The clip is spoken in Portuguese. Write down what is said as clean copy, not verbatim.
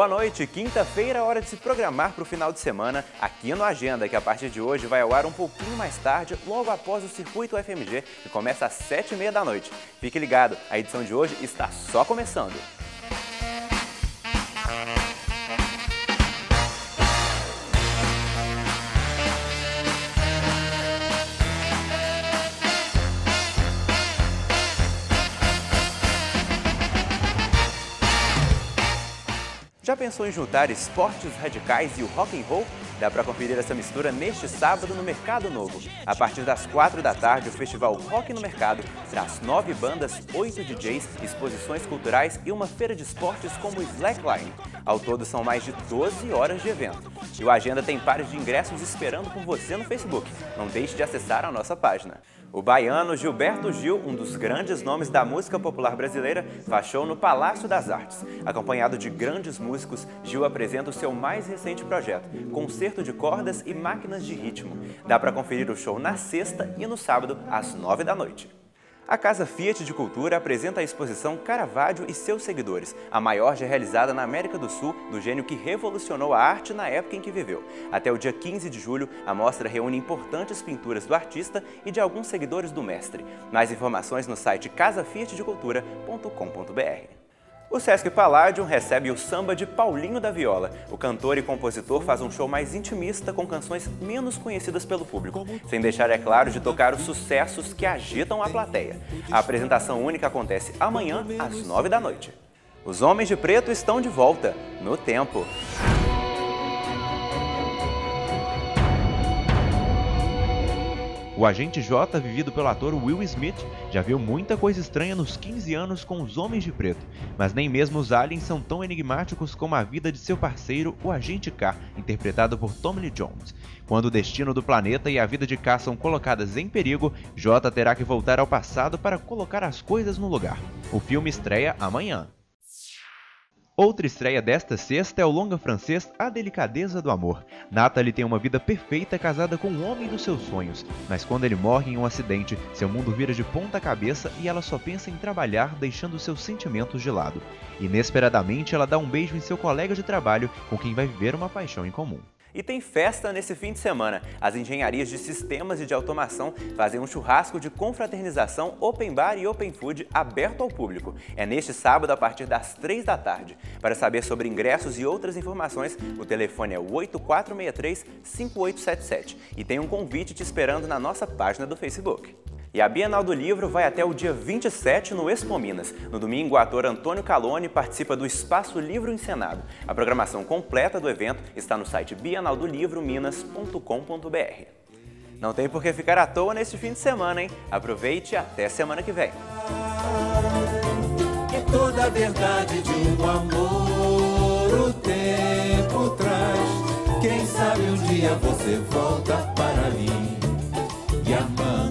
Boa noite, quinta-feira é hora de se programar para o final de semana aqui no Agenda, que a partir de hoje vai ao ar um pouquinho mais tarde, logo após o Circuito UFMG, que começa às 7h30 da noite. Fique ligado, a edição de hoje está só começando. Já pensou em juntar esportes radicais e o rock and roll? Dá para conferir essa mistura neste sábado no Mercado Novo. A partir das 4 da tarde, o festival Rock no Mercado traz 9 bandas, 8 DJs, exposições culturais e uma feira de esportes como o Slackline. Ao todo, são mais de 12 horas de evento. E o Agenda tem pares de ingressos esperando por você no Facebook. Não deixe de acessar a nossa página. O baiano Gilberto Gil, um dos grandes nomes da música popular brasileira, faz show no Palácio das Artes. Acompanhado de grandes músicos, Gil apresenta o seu mais recente projeto, Concerto de Cordas e Máquinas de Ritmo. Dá para conferir o show na sexta e no sábado, às 9 da noite. A Casa Fiat de Cultura apresenta a exposição Caravaggio e seus seguidores, a maior já realizada na América do Sul, do gênio que revolucionou a arte na época em que viveu. Até o dia 15 de julho, a mostra reúne importantes pinturas do artista e de alguns seguidores do mestre. Mais informações no site casafiatdecultura.com.br. O Sesc Palladium recebe o samba de Paulinho da Viola. O cantor e compositor faz um show mais intimista com canções menos conhecidas pelo público, sem deixar, é claro, de tocar os sucessos que agitam a plateia. A apresentação única acontece amanhã, às 9 da noite. Os Homens de Preto estão de volta, no tempo. O agente J, vivido pelo ator Will Smith, já viu muita coisa estranha nos 15 anos com os Homens de Preto, mas nem mesmo os aliens são tão enigmáticos como a vida de seu parceiro, o agente K, interpretado por Tommy Lee Jones. Quando o destino do planeta e a vida de K são colocadas em perigo, J terá que voltar ao passado para colocar as coisas no lugar. O filme estreia amanhã. Outra estreia desta sexta é o longa francês A Delicadeza do Amor. Nathalie tem uma vida perfeita casada com o homem dos seus sonhos, mas quando ele morre em um acidente, seu mundo vira de ponta cabeça e ela só pensa em trabalhar, deixando seus sentimentos de lado. Inesperadamente, ela dá um beijo em seu colega de trabalho, com quem vai viver uma paixão em comum. E tem festa nesse fim de semana. As engenharias de sistemas e de automação fazem um churrasco de confraternização Open Bar e Open Food aberto ao público. É neste sábado a partir das 3 da tarde. Para saber sobre ingressos e outras informações, o telefone é o 8463-5877 e tem um convite te esperando na nossa página do Facebook. E a Bienal do Livro vai até o dia 27 no Expo Minas. No domingo, o ator Antônio Calone participa do Espaço Livro Encenado. A programação completa do evento está no site bienaldolivrominas.com.br. Não tem por que ficar à toa neste fim de semana, hein? Aproveite e até semana que vem. É toda a verdade de um amor, o tempo traz. Quem sabe um dia você volta para mim e amar.